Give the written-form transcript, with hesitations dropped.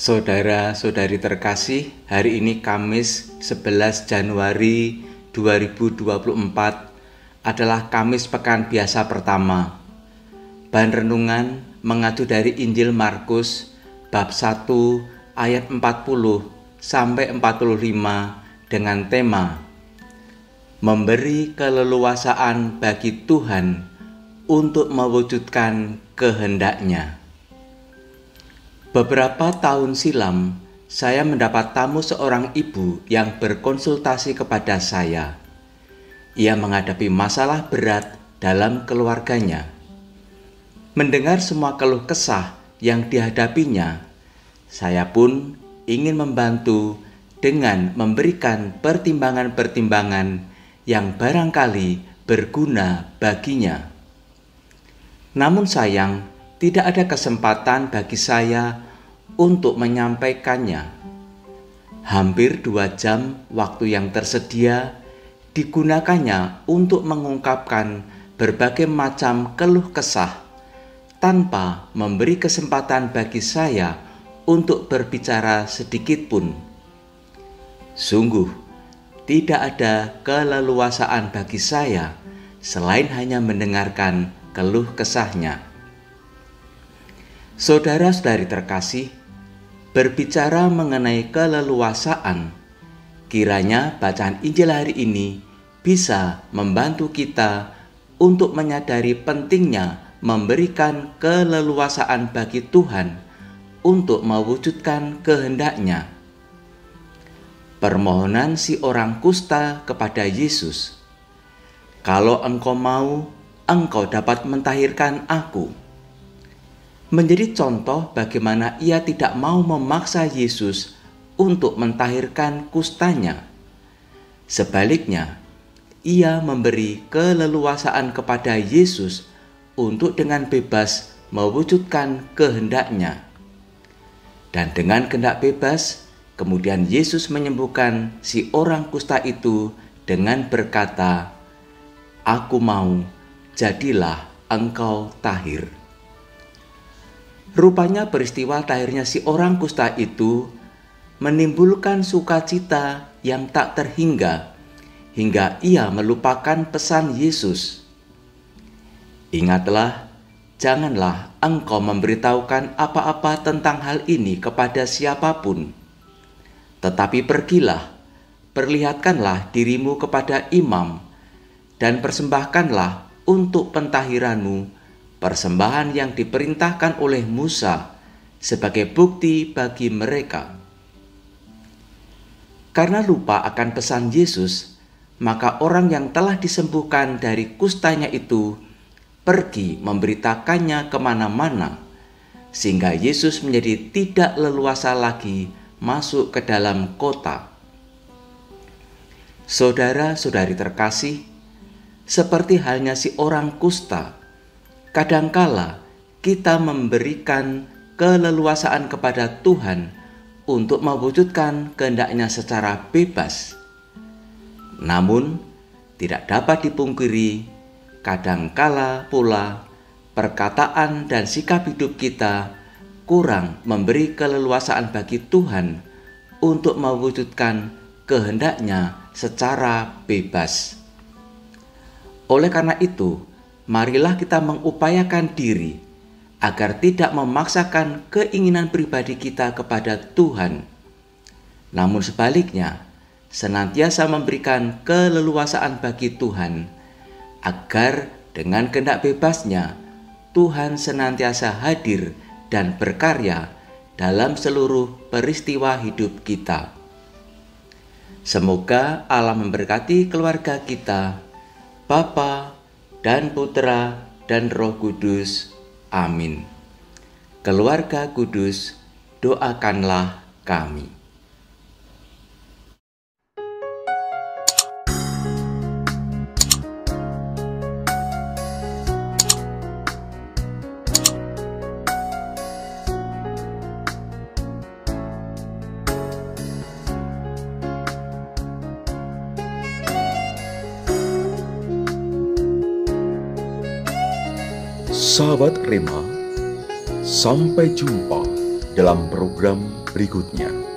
Saudara-saudari terkasih, hari ini Kamis 11 Januari 2024 adalah Kamis Pekan Biasa pertama. Bahan renungan mengacu dari Injil Markus bab 1 ayat 40 sampai 45 dengan tema memberi keleluasaan bagi Tuhan untuk mewujudkan kehendak-Nya. Beberapa tahun silam, saya mendapat tamu seorang ibu yang berkonsultasi kepada saya. Ia menghadapi masalah berat dalam keluarganya. Mendengar semua keluh kesah yang dihadapinya, saya pun ingin membantu dengan memberikan pertimbangan-pertimbangan yang barangkali berguna baginya. Namun sayang, tidak ada kesempatan bagi saya untuk menyampaikannya. Hampir 2 jam waktu yang tersedia digunakannya untuk mengungkapkan berbagai macam keluh kesah tanpa memberi kesempatan bagi saya untuk berbicara sedikit pun. Sungguh, tidak ada keleluasaan bagi saya selain hanya mendengarkan keluh kesahnya. Saudara-saudari terkasih, berbicara mengenai keleluasaan, kiranya bacaan Injil hari ini bisa membantu kita untuk menyadari pentingnya memberikan keleluasaan bagi Tuhan untuk mewujudkan kehendak-Nya. Permohonan si orang kusta kepada Yesus, "Kalau Engkau mau, Engkau dapat mentahirkan aku." Menjadi contoh bagaimana ia tidak mau memaksa Yesus untuk mentahirkan kustanya. Sebaliknya, ia memberi keleluasaan kepada Yesus untuk dengan bebas mewujudkan kehendak-Nya. Dan dengan kehendak bebas, kemudian Yesus menyembuhkan si orang kusta itu dengan berkata, "Aku mau, jadilah engkau tahir." Rupanya peristiwa tahirnya si orang kusta itu menimbulkan sukacita yang tak terhingga hingga ia melupakan pesan Yesus. "Ingatlah, janganlah engkau memberitahukan apa-apa tentang hal ini kepada siapapun. Tetapi pergilah, perlihatkanlah dirimu kepada imam, dan persembahkanlah untuk pentahiranmu persembahan yang diperintahkan oleh Musa sebagai bukti bagi mereka." Karena lupa akan pesan Yesus, maka orang yang telah disembuhkan dari kustanya itu pergi memberitakannya kemana-mana, sehingga Yesus menjadi tidak leluasa lagi masuk ke dalam kota. Saudara-saudari terkasih, seperti halnya si orang kusta, kadangkala kita memberikan keleluasaan kepada Tuhan untuk mewujudkan kehendak-Nya secara bebas. Namun, tidak dapat dipungkiri, kadangkala pula perkataan dan sikap hidup kita kurang memberi keleluasaan bagi Tuhan untuk mewujudkan kehendak-Nya secara bebas. Oleh karena itu, marilah kita mengupayakan diri agar tidak memaksakan keinginan pribadi kita kepada Tuhan, namun sebaliknya senantiasa memberikan keleluasaan bagi Tuhan, agar dengan kehendak bebas-Nya Tuhan senantiasa hadir dan berkarya dalam seluruh peristiwa hidup kita. Semoga Allah memberkati keluarga kita, Bapa dan Putra dan Roh Kudus. Amin. Keluarga kudus, doakanlah kami. Sahabat Rema, sampai jumpa dalam program berikutnya.